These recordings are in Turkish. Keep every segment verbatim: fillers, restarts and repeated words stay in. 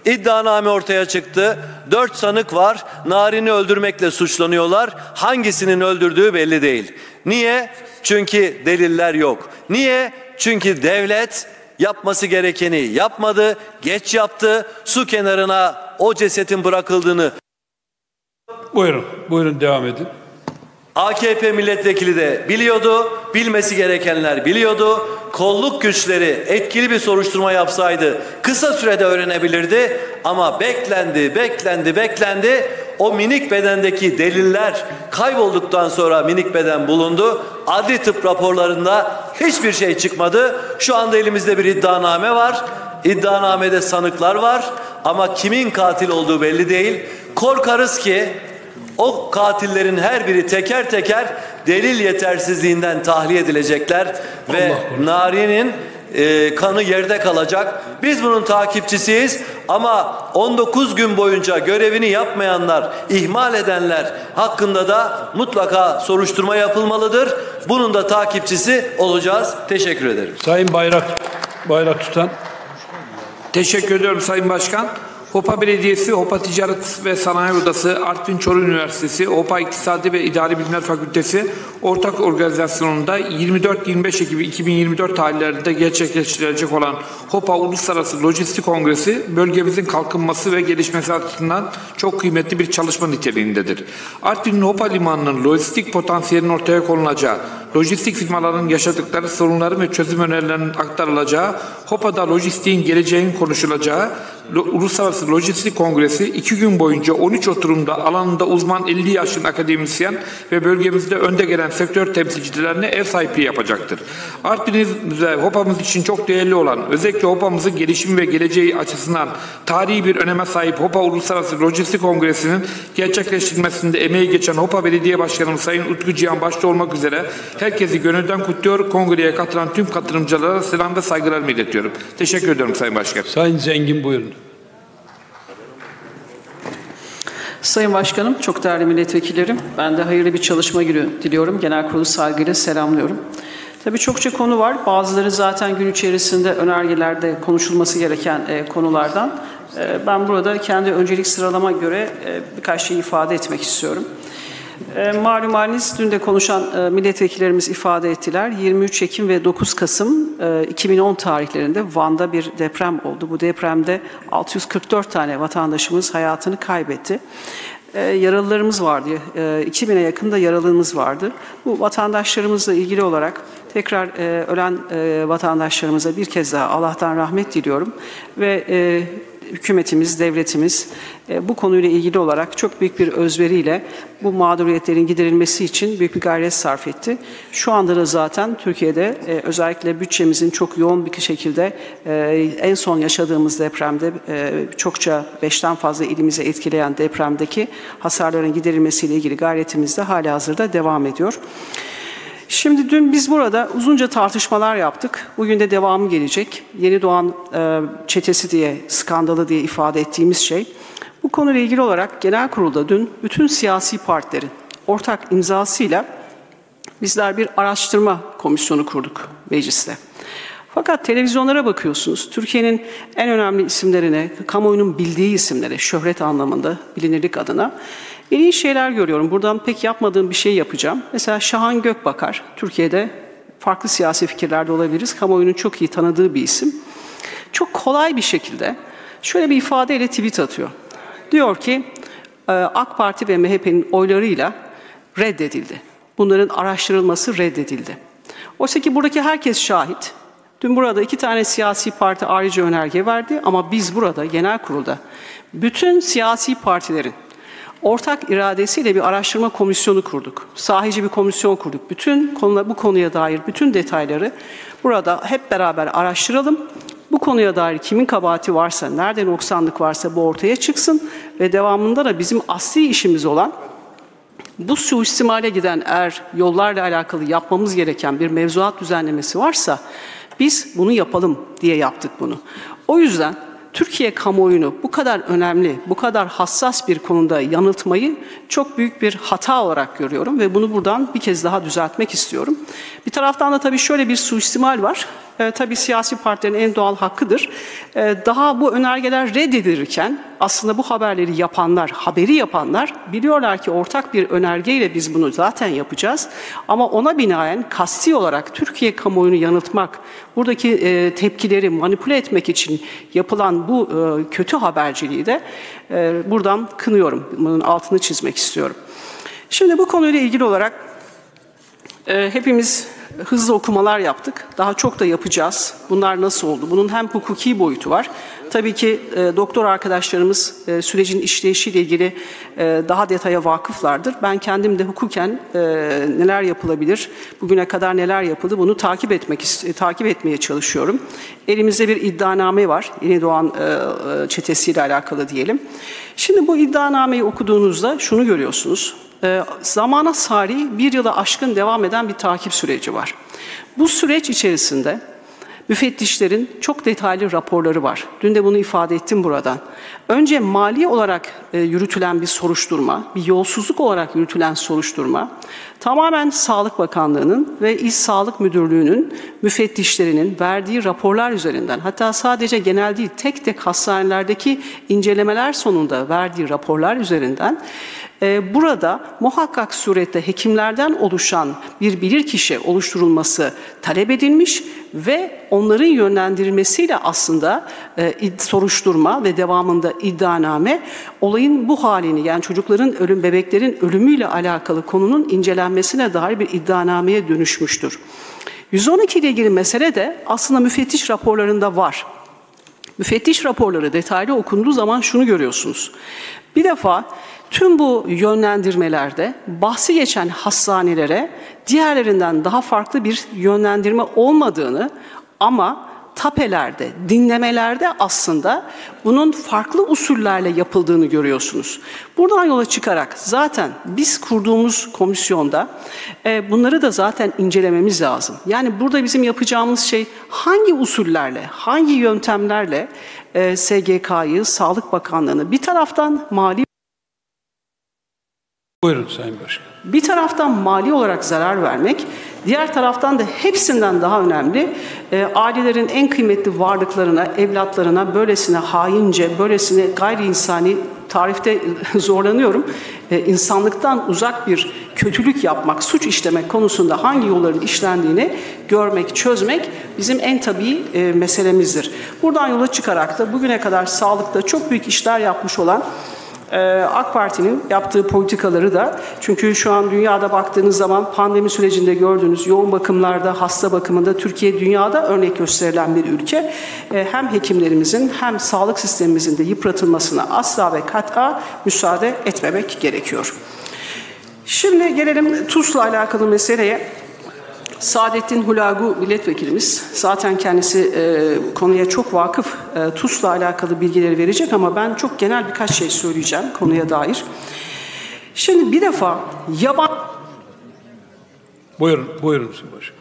İddianame ortaya çıktı. Dört sanık var. Narin'i öldürmekle suçlanıyorlar. Hangisinin öldürdüğü belli değil. Niye? Çünkü deliller yok. Niye? Çünkü devlet yapması gerekeni yapmadı, geç yaptı. Su kenarına o cesetin bırakıldığını... Buyurun, buyurun devam edin. A K P milletvekili de biliyordu, bilmesi gerekenler biliyordu. Kolluk güçleri etkili bir soruşturma yapsaydı kısa sürede öğrenebilirdi. Ama beklendi, beklendi, beklendi. O minik bedendeki deliller kaybolduktan sonra minik beden bulundu. Adli tıp raporlarında hiçbir şey çıkmadı. Şu anda elimizde bir iddianame var. İddianamede sanıklar var. Ama kimin katil olduğu belli değil. Korkarız ki o katillerin her biri teker teker delil yetersizliğinden tahliye edilecekler ve Narin'in e, kanı yerde kalacak. Biz bunun takipçisiyiz ama on dokuz gün boyunca görevini yapmayanlar, ihmal edenler hakkında da mutlaka soruşturma yapılmalıdır. Bunun da takipçisi olacağız. Teşekkür ederim. Sayın Bayrak, Bayrak Tutan. Teşekkür ediyorum Sayın Başkan. Hopa Belediyesi, Hopa Ticaret ve Sanayi Odası, Artvin Çoruh Üniversitesi, Hopa İktisadi ve İdari Bilimler Fakültesi ortak organizasyonunda yirmi dört yirmi beş Ekim iki bin yirmi dört tarihlerinde gerçekleştirilecek olan Hopa Uluslararası Lojistik Kongresi, bölgemizin kalkınması ve gelişmesi açısından çok kıymetli bir çalışma niteliğindedir. Artvin'in Hopa Limanı'nın lojistik potansiyelinin ortaya konulacağı, lojistik firmaların yaşadıkları sorunları ve çözüm önerilerinin aktarılacağı, Hopa'da lojistiğin geleceğinin konuşulacağı, Uluslararası Lojistik Kongresi iki gün boyunca on üç oturumda alanında uzman elli yaşın akademisyen ve bölgemizde önde gelen sektör temsilcilerine ev sahipliği yapacaktır. Artvin'imiz ve Hopa'mız için çok değerli olan, özellikle Hopa'mızın gelişimi ve geleceği açısından tarihi bir öneme sahip Hopa Uluslararası Lojistik Kongresi'nin gerçekleştirilmesinde emeği geçen Hopa Belediye Başkanımız Sayın Utku Cihan başta olmak üzere herkesi gönülden kutluyor. Kongreye katılan tüm katılımcılara selam ve saygılarımı iletiyorum. Teşekkür ediyorum Sayın Başkan. Sayın Zengin buyurun. Sayın Başkanım, çok değerli milletvekillerim, ben de hayırlı bir çalışma günü diliyorum. Genel kurulu saygıyla selamlıyorum. Tabii çokça konu var. Bazıları zaten gün içerisinde önergelerde konuşulması gereken e, konulardan. E, ben burada kendi öncelik sıralama göre e, birkaç şey ifade etmek istiyorum. E, malum haliniz, dün de konuşan e, milletvekillerimiz ifade ettiler. yirmi üç Ekim ve dokuz Kasım e, iki bin on tarihlerinde Van'da bir deprem oldu. Bu depremde altı yüz kırk dört tane vatandaşımız hayatını kaybetti. E, yaralılarımız vardı. E, iki bine yakın da yaralımız vardı. Bu vatandaşlarımızla ilgili olarak tekrar e, ölen e, vatandaşlarımıza bir kez daha Allah'tan rahmet diliyorum ve e, hükümetimiz, devletimiz e, bu konuyla ilgili olarak çok büyük bir özveriyle bu mağduriyetlerin giderilmesi için büyük bir gayret sarf etti. Şu anda da zaten Türkiye'de e, özellikle bütçemizin çok yoğun bir şekilde e, en son yaşadığımız depremde e, çokça beşten fazla ilimize etkileyen depremdeki hasarların giderilmesiyle ilgili gayretimiz de halihazırda devam ediyor. Şimdi dün biz burada uzunca tartışmalar yaptık. Bugün de devamı gelecek. Yeni Doğan e, çetesi diye, skandalı diye ifade ettiğimiz şey. Bu konuyla ilgili olarak genel kurulda dün bütün siyasi partilerin ortak imzasıyla bizler bir araştırma komisyonu kurduk mecliste. Fakat televizyonlara bakıyorsunuz, Türkiye'nin en önemli isimlerine, kamuoyunun bildiği isimlere, şöhret anlamında, bilinirlik adına İlginç şeyler görüyorum. Buradan pek yapmadığım bir şey yapacağım. Mesela Şahan Gökbakar, Türkiye'de farklı siyasi fikirlerde olabiliriz. Kamuoyunun çok iyi tanıdığı bir isim. Çok kolay bir şekilde şöyle bir ifadeyle tweet atıyor. Diyor ki AK Parti ve M H P'nin oylarıyla reddedildi. Bunların araştırılması reddedildi. Oysa ki buradaki herkes şahit. Dün burada iki tane siyasi parti ayrıca önerge verdi ama biz burada genel kurulda bütün siyasi partilerin ortak iradesiyle bir araştırma komisyonu kurduk. Sahici bir komisyon kurduk. Bütün konular, bu konuya dair bütün detayları burada hep beraber araştıralım. Bu konuya dair kimin kabahati varsa, nerede noksanlık varsa bu ortaya çıksın ve devamında da bizim asli işimiz olan bu suistimale giden eğer yollarla alakalı yapmamız gereken bir mevzuat düzenlemesi varsa biz bunu yapalım diye yaptık bunu. O yüzden Türkiye kamuoyunu bu kadar önemli, bu kadar hassas bir konuda yanıltmayı çok büyük bir hata olarak görüyorum ve bunu buradan bir kez daha düzeltmek istiyorum. Bir taraftan da tabii şöyle bir suistimal var. E, tabii siyasi partilerin en doğal hakkıdır. E, daha bu önergeler reddedilirken aslında bu haberleri yapanlar, haberi yapanlar biliyorlar ki ortak bir önergeyle biz bunu zaten yapacağız. Ama ona binaen kasti olarak Türkiye kamuoyunu yanıltmak, buradaki e, tepkileri manipüle etmek için yapılan bu e, kötü haberciliği de e, buradan kınıyorum. Bunun altını çizmek istiyorum. Şimdi bu konuyla ilgili olarak e, hepimiz hızlı okumalar yaptık. Daha çok da yapacağız. Bunlar nasıl oldu? Bunun hem hukuki boyutu var. Tabii ki e, doktor arkadaşlarımız e, sürecin işleyişiyle ilgili e, daha detaya vakıflardır. Ben kendim de hukuken e, neler yapılabilir, bugüne kadar neler yapıldı bunu takip etmek e, takip etmeye çalışıyorum. Elimizde bir iddianame var. Yeni Doğan e, çetesiyle alakalı diyelim. Şimdi bu iddianameyi okuduğunuzda şunu görüyorsunuz. E, zamana sari bir yıla aşkın devam eden bir takip süreci var. Bu süreç içerisinde müfettişlerin çok detaylı raporları var. Dün de bunu ifade ettim buradan. Önce mali olarak e, yürütülen bir soruşturma, bir yolsuzluk olarak yürütülen soruşturma, tamamen Sağlık Bakanlığı'nın ve İl Sağlık Müdürlüğü'nün müfettişlerinin verdiği raporlar üzerinden, hatta sadece genel değil, tek tek hastanelerdeki incelemeler sonunda verdiği raporlar üzerinden, e, burada muhakkak surette hekimlerden oluşan bir bilirkişi oluşturulması talep edilmiş ve onların yönlendirilmesiyle aslında e, soruşturma ve devamında iddianame olayın bu halini, yani çocukların ölüm, bebeklerin ölümüyle alakalı konunun incelenmesine dair bir iddianameye dönüşmüştür. yüz on iki ile ilgili mesele de aslında müfettiş raporlarında var. Müfettiş raporları detaylı okunduğu zaman şunu görüyorsunuz. Bir defa tüm bu yönlendirmelerde bahsi geçen hastanelere diğerlerinden daha farklı bir yönlendirme olmadığını ama tapelerde, dinlemelerde aslında bunun farklı usullerle yapıldığını görüyorsunuz. Buradan yola çıkarak zaten biz kurduğumuz komisyonda e, bunları da zaten incelememiz lazım. Yani burada bizim yapacağımız şey hangi usullerle, hangi yöntemlerle e, S G K'yı, Sağlık Bakanlığı'nı bir taraftan mali Buyurun Sayın Başkan. Bir taraftan mali olarak zarar vermek, diğer taraftan da hepsinden daha önemli e, ailelerin en kıymetli varlıklarına, evlatlarına böylesine haince, böylesine gayri insani, tarifte zorlanıyorum, e, insanlıktan uzak bir kötülük yapmak, suç işlemek konusunda hangi yolların işlendiğini görmek, çözmek bizim en tabii e, meselemizdir. Buradan yola çıkarak da bugüne kadar sağlıkta çok büyük işler yapmış olan AK Parti'nin yaptığı politikaları da, çünkü şu an dünyada baktığınız zaman pandemi sürecinde gördüğünüz yoğun bakımlarda, hasta bakımında Türkiye dünyada örnek gösterilen bir ülke. Hem hekimlerimizin hem sağlık sistemimizin de yıpratılmasına asla ve kat'a müsaade etmemek gerekiyor. Şimdi gelelim TUS'la alakalı meseleye. Saadettin Hulagu milletvekilimiz, zaten kendisi e, konuya çok vakıf, e, TUS'la alakalı bilgileri verecek ama ben çok genel birkaç şey söyleyeceğim konuya dair. Şimdi bir defa yaban... Buyurun, buyurun Sayın Başkan.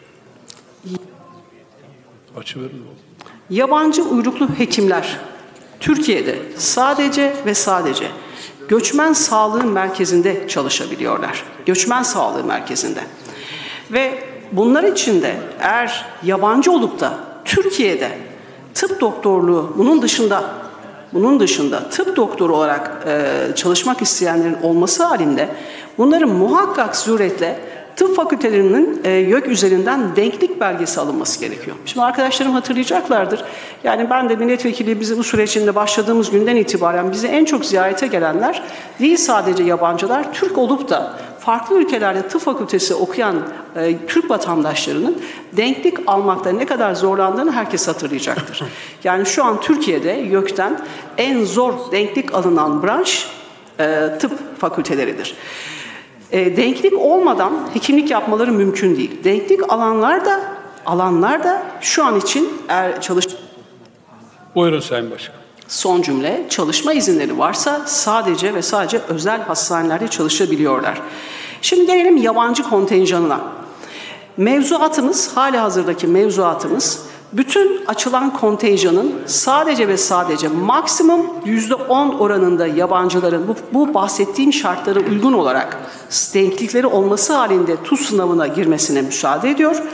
Açıverin. Yabancı uyruklu hekimler Türkiye'de sadece ve sadece göçmen sağlığı merkezinde çalışabiliyorlar. Göçmen sağlığı merkezinde. Ve bunlar için de eğer yabancı olup da Türkiye'de tıp doktorluğu, bunun dışında bunun dışında tıp doktoru olarak e, çalışmak isteyenlerin olması halinde bunların muhakkak suretle tıp fakültelerinin e, YÖK üzerinden denklik belgesi alınması gerekiyor. Şimdi arkadaşlarım hatırlayacaklardır. Yani ben de milletvekili bizi bu sürecinde başladığımız günden itibaren bize en çok ziyarete gelenler değil sadece yabancılar, Türk olup da farklı ülkelerde tıp fakültesi okuyan e, Türk vatandaşlarının denklik almakta ne kadar zorlandığını herkes hatırlayacaktır. Yani şu an Türkiye'de YÖK'ten en zor denklik alınan branş e, tıp fakülteleridir. E, denklik olmadan hekimlik yapmaları mümkün değil. Denklik alanlar da alanlar da şu an için eğer çalış... Buyurun Sayın Başkan. Son cümle, çalışma izinleri varsa sadece ve sadece özel hastanelerde çalışabiliyorlar. Şimdi gelelim yabancı kontenjanına. Mevzuatımız, hali hazırdaki mevzuatımız, bütün açılan kontenjanın sadece ve sadece maksimum yüzde on oranında yabancıların bu, bu bahsettiğim şartlara uygun olarak denklikleri olması halinde TUS sınavına girmesine müsaade ediyor.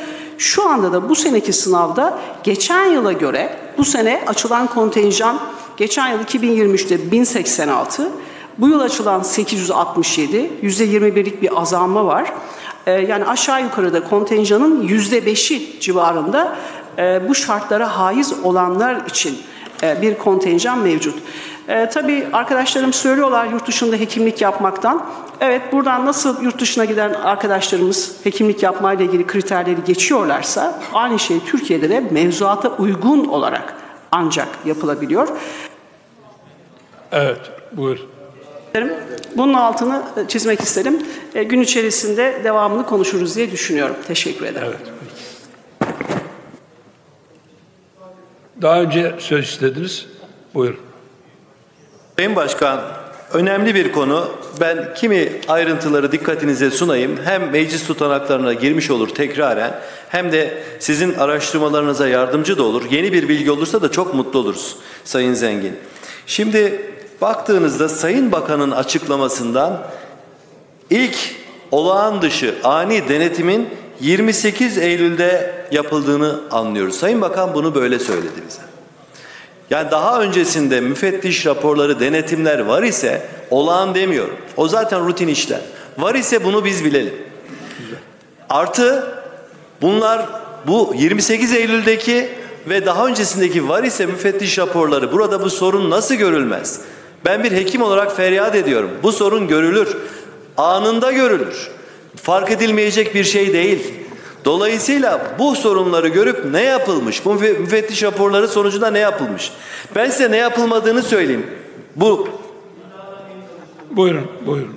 Şu anda da bu seneki sınavda geçen yıla göre bu sene açılan kontenjan geçen yıl iki bin yirmi üçte bin seksen altı, bu yıl açılan sekiz yüz altmış yedi, yüzde yirmi birlik bir azalma var. Ee, yani aşağı yukarıda kontenjanın yüzde beşi civarında e, bu şartlara haiz olanlar için e, bir kontenjan mevcut. E, tabii arkadaşlarım söylüyorlar yurt dışında hekimlik yapmaktan. Evet, buradan nasıl yurt dışına giden arkadaşlarımız hekimlik yapmayla ilgili kriterleri geçiyorlarsa aynı şey Türkiye'de de mevzuata uygun olarak ancak yapılabiliyor. Evet, buyur. Bunun altını çizmek isterim. E, gün içerisinde devamını konuşuruz diye düşünüyorum. Teşekkür ederim. Evet. Daha önce söz istediniz. Buyurun. Sayın Başkan, önemli bir konu. Ben kimi ayrıntıları dikkatinize sunayım. Hem meclis tutanaklarına girmiş olur tekraren, hem de sizin araştırmalarınıza yardımcı da olur. Yeni bir bilgi olursa da çok mutlu oluruz Sayın Zengin. Şimdi baktığınızda Sayın Bakan'ın açıklamasından ilk olağan dışı ani denetimin yirmi sekiz Eylül'de yapıldığını anlıyoruz. Sayın Bakan bunu böyle söyledi bize. Yani daha öncesinde müfettiş raporları, denetimler var ise, olağan demiyorum, o zaten rutin işler. Var ise bunu biz bilelim. Artı bunlar bu yirmi sekiz Eylül'deki ve daha öncesindeki var ise müfettiş raporları, burada bu sorun nasıl görülmez? Ben bir hekim olarak feryat ediyorum. Bu sorun görülür. Anında görülür. Fark edilmeyecek bir şey değil. Dolayısıyla bu sorunları görüp ne yapılmış? Bu müfettiş raporları sonucunda ne yapılmış? Ben size ne yapılmadığını söyleyeyim. Bu Buyurun, buyurun.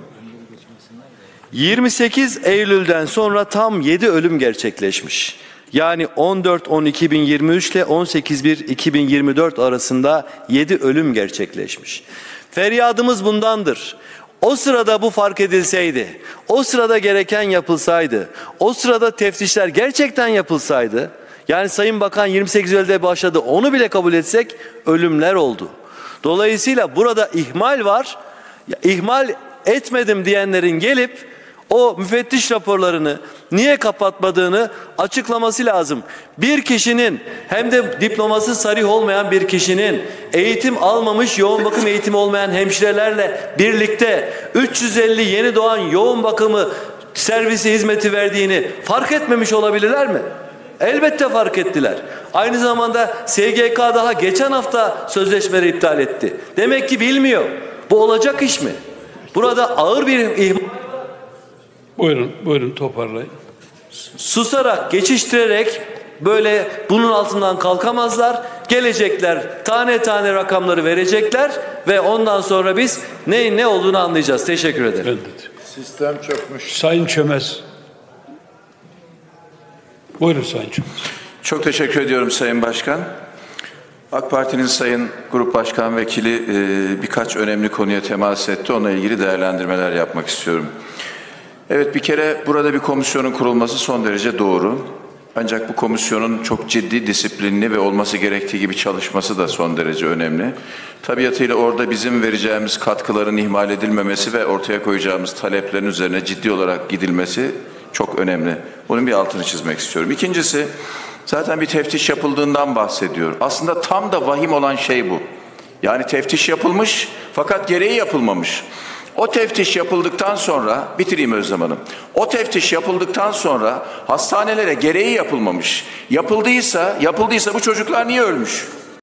yirmi sekiz Eylül'den sonra tam yedi ölüm gerçekleşmiş. Yani on dört on iki bin yirmi üç ile on sekiz bir iki bin yirmi dört arasında yedi ölüm gerçekleşmiş. Feryadımız bundandır. O sırada bu fark edilseydi, o sırada gereken yapılsaydı, o sırada teftişler gerçekten yapılsaydı, yani Sayın Bakan yirmi sekiz Eylül'de başladı, onu bile kabul etsek ölümler oldu. Dolayısıyla burada ihmal var. İhmal etmedim diyenlerin gelip o müfettiş raporlarını niye kapatmadığını açıklaması lazım. Bir kişinin, hem de diploması sarih olmayan bir kişinin, eğitim almamış, yoğun bakım eğitimi olmayan hemşirelerle birlikte üç yüz elli yeni doğan yoğun bakımı servisi hizmeti verdiğini fark etmemiş olabilirler mi? Elbette fark ettiler. Aynı zamanda S G K daha geçen hafta sözleşmeleri iptal etti. Demek ki bilmiyor. Bu olacak iş mi? Burada ağır bir ihmal. Buyurun, buyurun toparlayın. Susarak, geçiştirerek böyle bunun altından kalkamazlar. Gelecekler, tane tane rakamları verecekler ve ondan sonra biz neyin ne olduğunu anlayacağız. Teşekkür ederim. Evet. Sistem çökmüş. Sayın Çömez. Buyurun Sayın Çömez. Çok teşekkür ediyorum Sayın Başkan. AK Parti'nin Sayın Grup Başkan Vekili e, birkaç önemli konuya temas etti. Onunla ilgili değerlendirmeler yapmak istiyorum. Evet, bir kere burada bir komisyonun kurulması son derece doğru. Ancak bu komisyonun çok ciddi, disiplinli ve olması gerektiği gibi çalışması da son derece önemli. Tabiatıyla orada bizim vereceğimiz katkıların ihmal edilmemesi ve ortaya koyacağımız taleplerin üzerine ciddi olarak gidilmesi çok önemli. Bunun bir altını çizmek istiyorum. İkincisi, zaten bir teftiş yapıldığından bahsediyor. Aslında tam da vahim olan şey bu. Yani teftiş yapılmış fakat gereği yapılmamış. O teftiş yapıldıktan sonra, bitireyim Özlem Hanım, o teftiş yapıldıktan sonra hastanelere gereği yapılmamış. Yapıldıysa, yapıldıysa bu çocuklar niye ölmüş?